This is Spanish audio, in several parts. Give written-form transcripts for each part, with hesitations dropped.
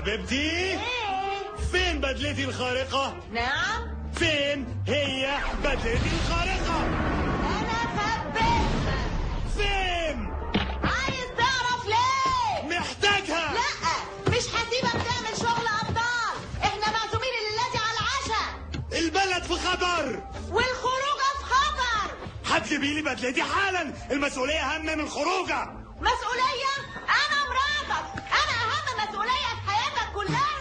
حبيبتي ايه؟ فين بدلتي الخارقة؟ نعم؟ فين هي بدلتي الخارقة؟ انا خبيتها. فين؟ عايز تعرف ليه؟ محتاجها. لا، مش هسيبك تعمل شغل ابطال. احنا معزومين الليلة دي على العشاء، البلد في خطر. والخروجه في خطر. هتجيبي لي بدلتي حالا، المسؤولية أهم من الخروجة. مسؤولية؟ انا مراتك، انا اهم مسؤولية في حياتك كلها.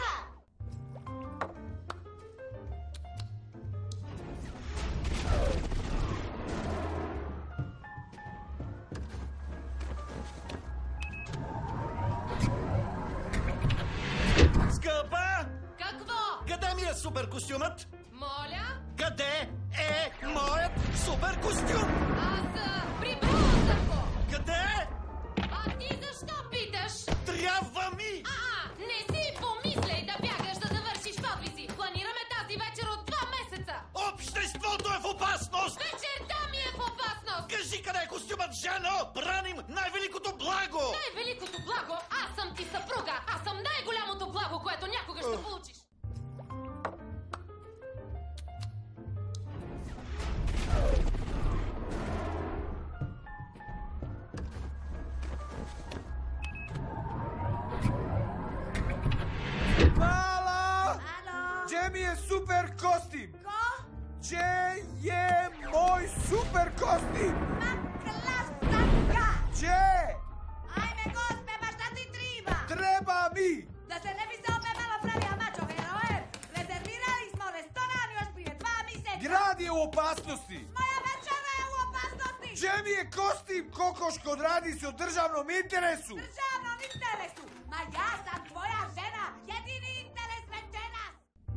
Скъпа, Какво? къде ми е супер костюмът? Моля? Къде е моят супер костюм? Аз при Брозърко! Къде? А ти защо питаш? Трябва ми! Не си помисляй да бягаш да завършиш подвизи. Планираме тази вечер от 2 месеца. Обществото е в опасност! Вечерта ми е в опасност. Кажи къде е костюмът, жено! Браним най-великото благо! Най-великото благо, аз съм ти съпруга. Аз съм най-голямото благо, което някога ще получиш. Mala! Alo? Gdzie mi jest super kostym? Ko? Gdzie je mój super kostym? Maklastanka! Gdzie? Ajme gospe, basta ti triba! Treba mi! Da se ne bi se opet malo pravio mačo herojem, rezervirali smo restoran još prije 2 mjeseca. Grad je u opasnosti! Moja večera je u opasnosti! Gdzie mi je kostym, kokoško, radi se o državnom interesu? Državnom interesu! Ma ja sam tvoja žena, jedini interes večeras!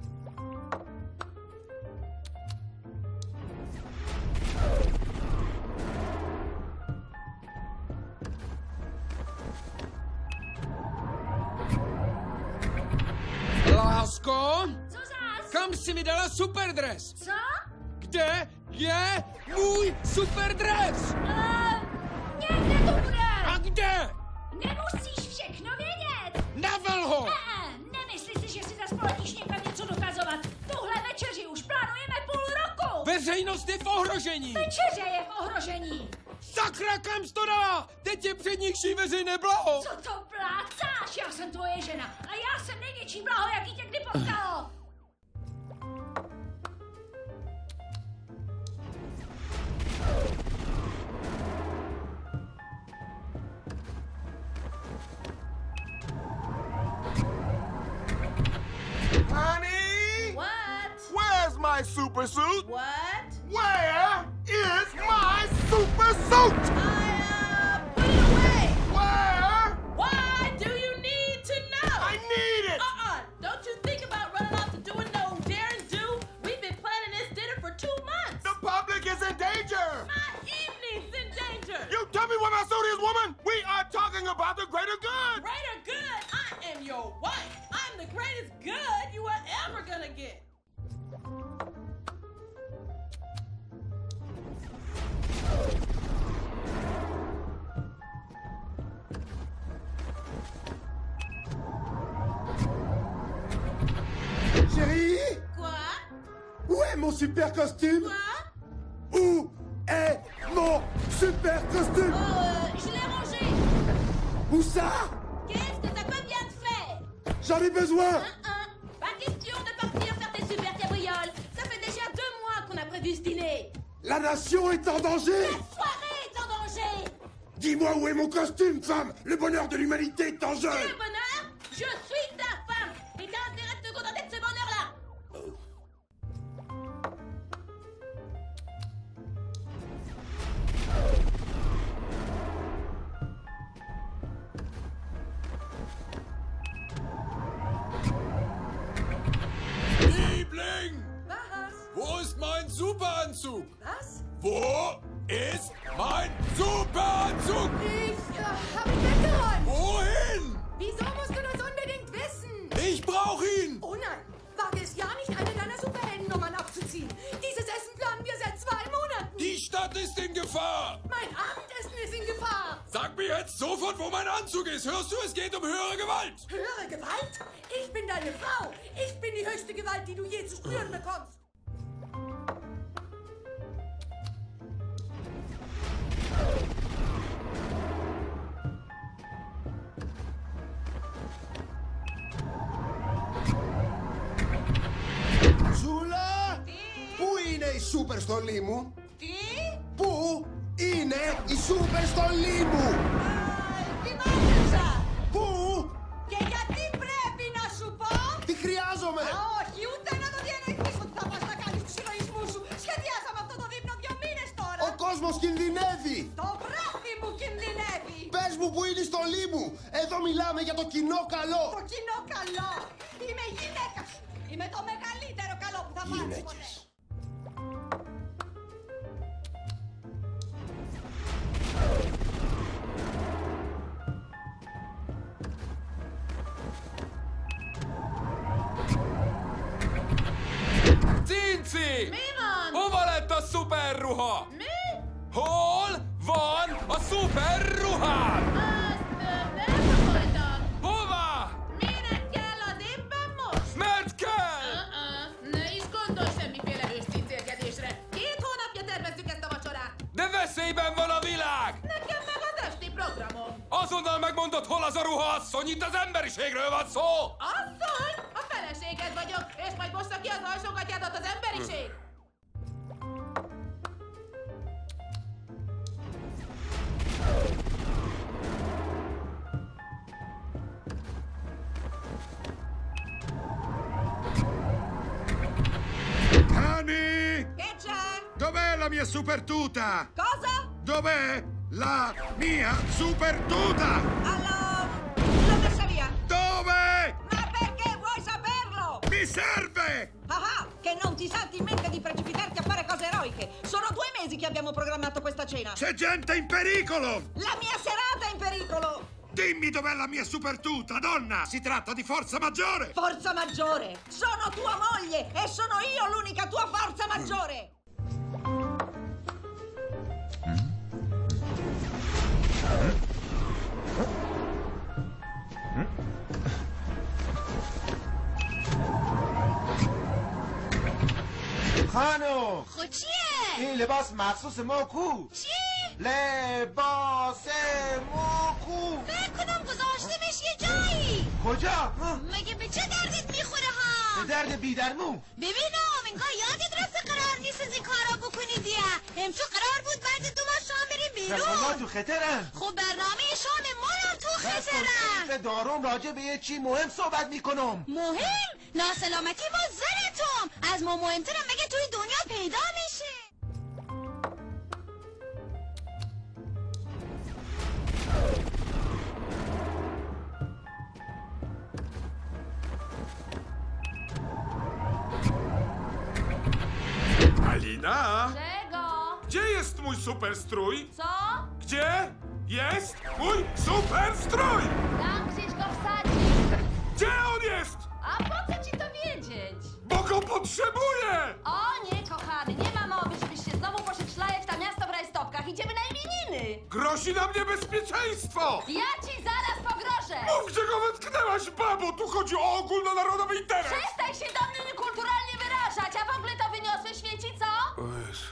Lásko, Co zas? kam si mi dala superdres? Co? Kde je můj superdres? Někde tu bude! A kde? Nemusíš všechno vědět! Navel ho! Nemyslí si, že si zas poletíš někam něco dokazovat. Tuhle večeři už plánujeme půl roku! Veřejnost je v ohrožení! Večeře je v ohrožení! Sakra, kam jsi to dala? Teď je přednikší veřejné blaho! Co to plácáš? Já jsem tvoje žena a já jsem největší blaho, jaký tě kdy potkalo! Honey! What? Where's my super suit? What? Where is my super suit? Put it away! Where? Why do you need to know? I need it! Don't you think about running off to doing no daring do? We've been planning this dinner for 2 months! The public is in danger! My evening's in danger! You tell me what my suit is, woman! We are talking about the greater good! Greater good! I am your wife! I'm the greatest good you are ever gonna get! Chérie, Quoi? où est mon super costume? Quoi? Où est mon super costume? Je l'ai rangé! Où ça? Qu'est-ce que ça peut bien te faire? J'en ai besoin! Pas question de partir faire tes super cabrioles! Ça fait déjà 2 mois qu'on a prévu ce dîner! La nation est en danger! La soirée est en danger! Dis-moi où est mon costume, femme! Le bonheur de l'humanité est en jeu! Le bonheur? Je suis ta femme! Et t'as intérêt de te contenter de ce bonheur-là! Liebling! Was? Wo ist mein Superanzug? Was? Wo ist mein Superanzug? Ich hab ihn weggeräumt! Wohin? Wieso musst du das unbedingt wissen? Ich brauche ihn! Oh nein, wage es ja nicht, eine deiner Superheldennummern abzuziehen. Dieses Essen planen wir seit 2 Monaten. Die Stadt ist in Gefahr! Mein Abendessen ist in Gefahr. Sag mir jetzt Sofort, wo mein Anzug ist. Hörst du, es geht um höhere Gewalt. Höhere Gewalt? Ich bin deine Frau. Ich bin die höchste Gewalt, die du je zu spüren bekommst. Ζούλα! Πού είναι η σούπερ στολή μου? Τι? Πού είναι η σούπερ στολή μου? Θυμάσαι. Πού? Και γιατί πρέπει να σου πω? Τι χρειάζομαι? Όχι, ούτε να το διανοηθείς ότι θα πας να κάνεις τους συλλογισμούς σου. Σχεδιάσαμε αυτό το δείπνο 2 μήνες τώρα. Ο κόσμος κινδυνεύει! Το βράδυ μου κινδυνεύει. Πες μου που είναι η στολή μου! Εδώ μιλάμε για το κοινό καλό! Το κοινό καλό. Είμαι η γυναίκα σου. Είμαι το μεγαλύτερο καλό που θα πάρεις ποτέ. Γυναίκες. Cinci! Mi van? Hova lett a szuperruha? Mi? Hol van a szuperruhád? Azt elpakoltam. Hova? Minek kell az éppen most? Mert kell! Ne is gondolj semmiféle őszintélkedésre. 2 hónapja tervezzük ezt a vacsorát. De veszélyben van a világ! Nekem meg az esti programom. Azonnal megmondod, hol az a ruha, asszony, itt az emberiségről van szó! Asszony, a feleséged vagyok, és majd mossa ki az alsógatyádat az emberiség. Hani! Che c'è? Dov'è la mia super tuta? Cosa? Dov'è la mia super tuta? L'ho messa via. Dove? Ma perché vuoi saperlo? Mi serve! Ah, che non ti salti in mente di precipitarti a fare cose eroiche. Sono 2 mesi che abbiamo programmato questa cena. C'è gente in pericolo! La mia serata è in pericolo. Dimmi dov'è la mia super tuta, donna! Si tratta di forza maggiore! Forza maggiore. Sono tua moglie e sono io l'unica tua forza maggiore. خانم خب چیه؟ این لباس مخصوص ما کو؟ چی؟ لباس ما کو؟ فکر کنم گذاشتمش یه جایی. کجا؟ مگه به چه دردت میخوره ها؟ به درد بیدرمو. ببینم انگار یادت راسته قرار نیست از این کارا بکنی دیگه. امشو قرار بود بعد 2 ماه شام بریم ما بیرون. تو خطرن. خب برنامه شام منم تو خطرم. دارم راجع به یه چی مهم صحبت میکنم. مهم؟ ناسلامتی با زنتم. از ما مهمترم مگه توی دنیا پیدا میشه. Alina? Czego? Gdzie jest mój super strój? Co? Gdzie jest mój super strój? Tam gdzieś go wsadził. Gdzie on jest? A po co ci to wiedzieć? Bo go potrzebuję! O nie, kochany, nie ma mowy, żebyś się znowu poszedł szlajać na miasto w rajstopkach. Idziemy na imieniny. Grozi na mnie bezpieczeństwo! Ja ci zaraz pogrożę. Mów, gdzie go wetknęłaś, babo! Tu chodzi o ogólnonarodowy interes! Przestań się do mnie niekulturalnie wyrażać, a w ogóle to wyniosłe świeci, co? O Jezu.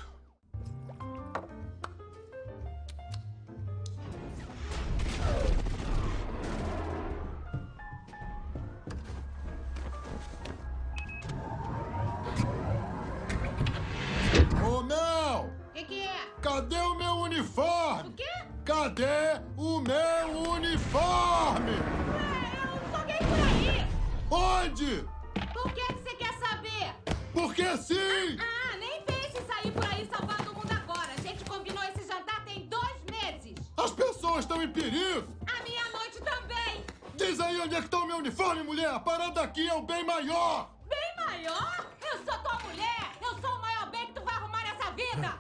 Oh não! که é? Cadê o meu uniforme? O quê? Cadê o meu uniforme? Eu joguei por aí. Onde? Por que você quer saber? Porque sim! Ah, nem pense sair por aí salvando o mundo agora. A gente combinou esse jantar tem 2 meses. As pessoas estão em perigo! A minha noite também. Diz aí onde é que tá o meu uniforme, mulher! A parada aqui é o bem maior! Bem maior? Eu sou tua mulher. Eu sou o maior bem que tu vai arrumar nessa vida.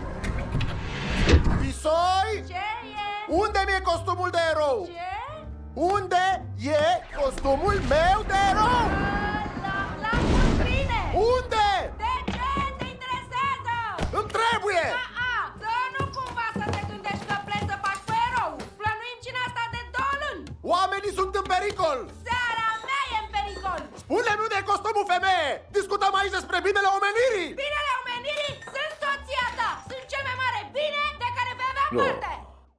Pisoi! Gdzie jest? Unde mi-e costumul de erou? Gdzie? Unde e costumul meu de erou? Lasă-mi bine! Unde? De ce te interesează? Îmi trebuie! Să nu cumva să te gândești că pleci să faci pe erou. Plănuim cine asta de 2 luni. Oamenii sunt în pericol! Seara mea e în pericol. Spune-mi unde e costumul femeie! Discutăm aici despre binele omenirii! Binele omenirii sunt soția ta. Sunt cel mai mare bine de care vei avea parte.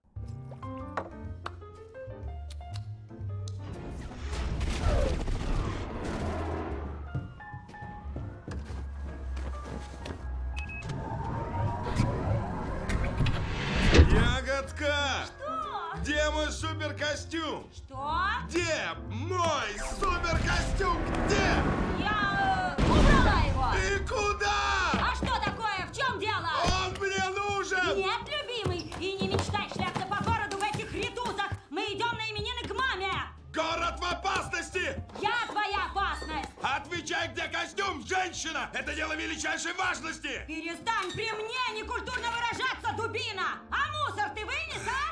Ягодка! Где мой суперкостюм? Что? Где мой суперкостюм? Где? Я убрала его. И куда? А что такое? В чем дело? Он мне нужен! Нет, любимый, и не мечтай шляться по городу в этих редутах. Мы идем на именины к маме. Город в опасности! Я твоя опасность. Отвечай, где костюм, женщина! Это дело величайшей важности! Перестань при мне некультурно выражаться, дубина. А мусор ты вынес, а?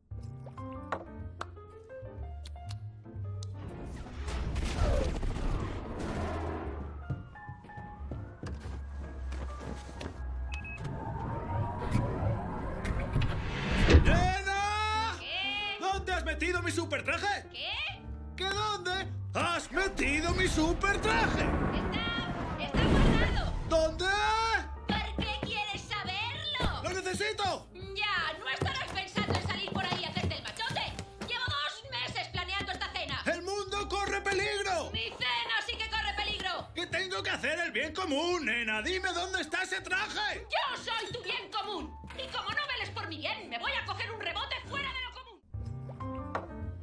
¡Nena! ¿Qué? ¿Dónde has metido mi supertraje? ¿Qué? ¿Qué dónde? ¡Has metido mi supertraje! Está guardado. ¿Dónde? ¿Por qué quieres saberlo? ¡Lo necesito! Ya, no estarás pensando en salir por ahí a hacerte el machote. Llevo 2 meses planeando esta cena. ¡El mundo corre peligro! Mi cena sí que corre peligro. ¿Qué tengo que hacer el bien común, nena? Dime dónde está ese traje. Yo soy tu bien común. Y como no veles por mi bien, me voy a coger un rebote fuera de lo común.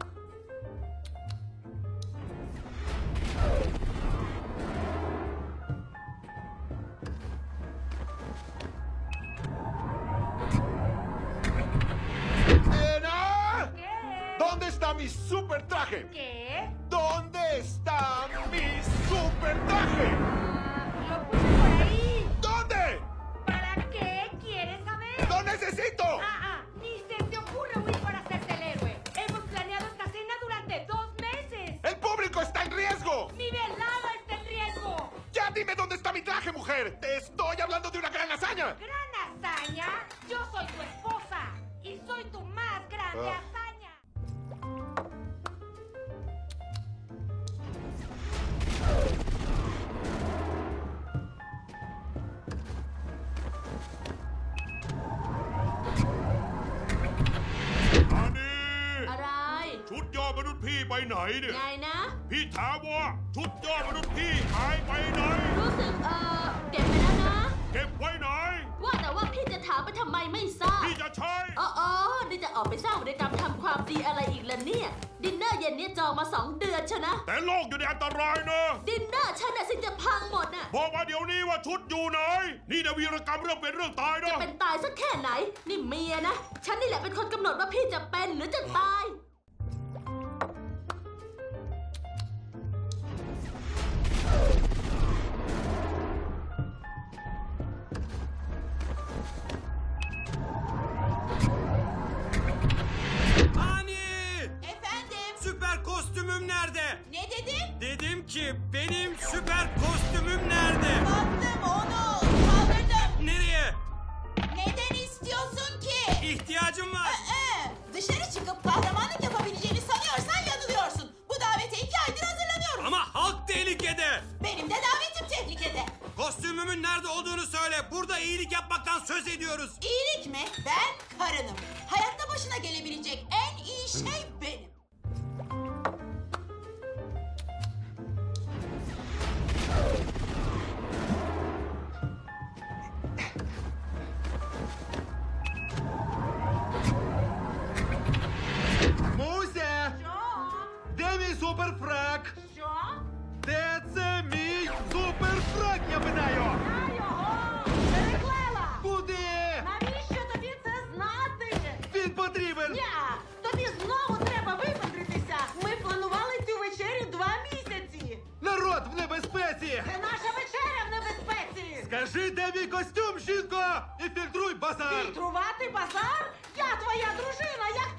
¡Nena! ¿Qué? ¿Dónde está mi supertraje? ¿Qué? ¿Dónde está mi supertraje? Lo puse por ahí. ¿Dónde? ¿Para qué quieres saber? ¡Lo necesito! Ni se te ocurre huir para hacerte el héroe. Hemos planeado esta cena durante 2 meses. ¡El público está en riesgo! Mi velada está en riesgo. ¡Ya dime dónde está mi traje, mujer! ¡Te estoy hablando de una gran hazaña! ¿Gran hazaña? Yo soy tu esposa y soy tu más grande hazaña. อะไรชุดยอดมนุษย์พี่ไปไหนเนี่ยไงนะพี่ถามว่าชุดยอดมนุษย์พี่หายไปไหนรู้สึกเก็บไปแล้วนะเก็บไว้ไหนว่าแต่ว่าพี่จะถามไปทำไมไม่ทราบพี่จะใช้อ๋อนี่จะออกไปสร้างบริกรรมทำความดีอะไรอีกล่ะเนี่ย ดินเนอร์เย็นเนี่ยจองมา 2 เดือนชนะแต่โลกอยู่ในอันตรายนะดินเนอร์ฉันน่ะสิจะพังหมดน่ะบอกมาเดี๋ยวนี้ว่าชุดอยู่ไหน นี่นะวีรกรรมเรื่องเป็นเรื่องตายจะนะเป็นตายสักแค่ไหน นี่เมียนะ ฉันนี่แหละเป็นคนกำหนดว่าพี่จะเป็นหรือจะตาย Ani! Efendim? Süper kostümüm nerede? Ne dedin? Dedim ki benim süper kostümüm nerede? Baktım onu. Kaldırdım. Nereye? Neden istiyorsun ki? İhtiyacım var. Dışarı çıkıp kahramanlık yapabileceğini sanıyorsan yanılıyorsun. Bu davete 2 aydır hazırlanıyorum. Ama halk tehlikede. Benim de davetim tehlikede. Kostümümün nerede olduğunu söyle. Burada iyilik yapmaktan söz ediyoruz. İyilik mi? Ben karınım. Hayatta başına gelebilecek en iyi şey benim. Муся! Де мій суперфрак? Що? Де це мій суперфрак, я питаю? Я його переклала. Куди? Навіщо тобі це знати? Він потрібен! Ня, тобі знову треба випендритися. Ми планували цю вечерю 2 місяці. Народ в небезпеці! Це наша вечеря в небезпеці. Скажи, де мій костюм, жінко, і фільтруй базар! Фільтрувати базар? Я твоя дружина, як